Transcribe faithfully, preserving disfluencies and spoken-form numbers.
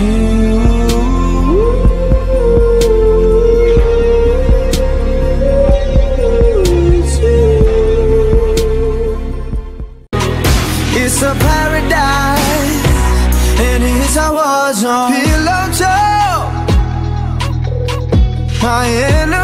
It's a paradise, and it's I was on pillow talk. My enemy.